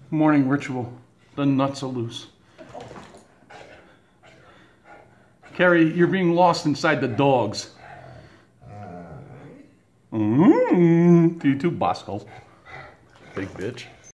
morning ritual. The nuts are loose. Carrie, you're being lost inside the dogs. To you too, Bosco. Big bitch.